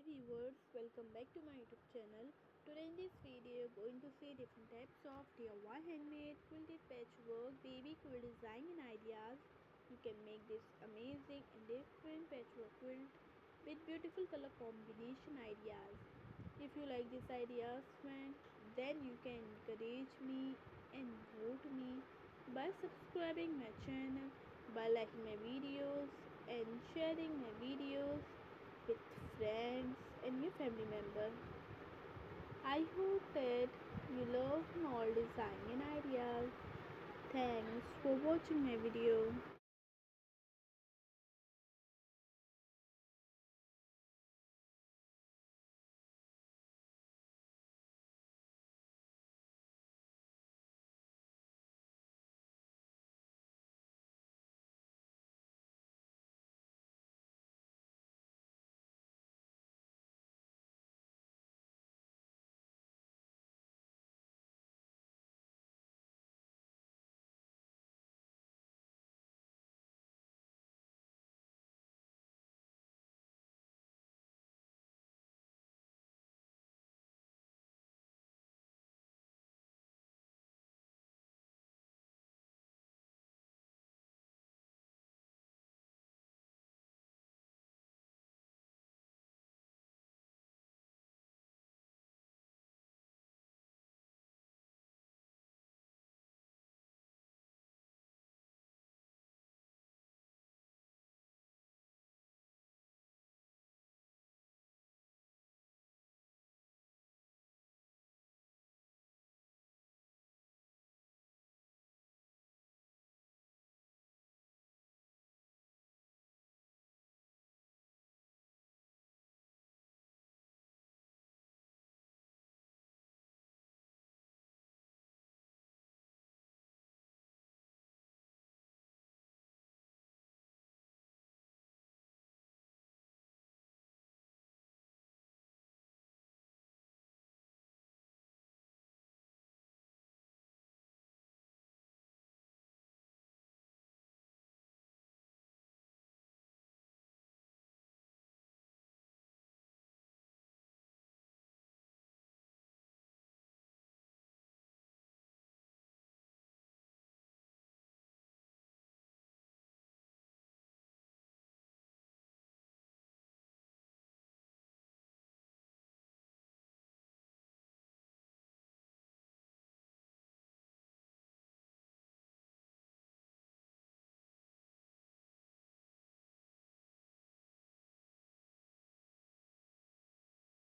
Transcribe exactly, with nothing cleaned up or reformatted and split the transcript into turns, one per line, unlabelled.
viewers, welcome back to my YouTube channel. Today in this video, going to see different types of D I Y handmade quilted patchwork baby quilt design and ideas. You can make this amazing and different patchwork quilt with beautiful color combination ideas. If you like these ideas, friends, then you can encourage me and vote me by subscribing my channel, by liking my videos and sharing my videos with friends and your family member. I hope that you love all design and ideas. Thanks for watching my video.